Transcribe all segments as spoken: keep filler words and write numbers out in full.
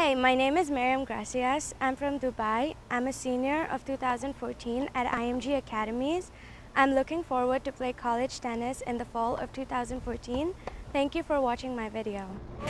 Hi, my name is Maryam Gracias. I'm from Dubai. I'm a senior of two thousand fourteen at I M G Academies. I'm looking forward to play college tennis in the fall of two thousand fourteen. Thank you for watching my video.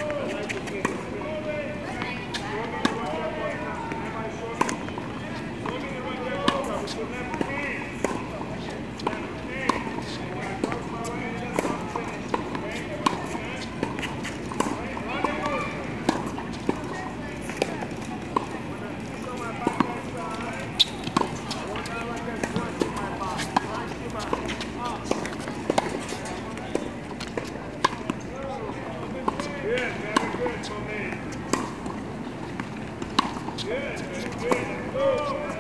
Good, very good for me. Good, very good. Go.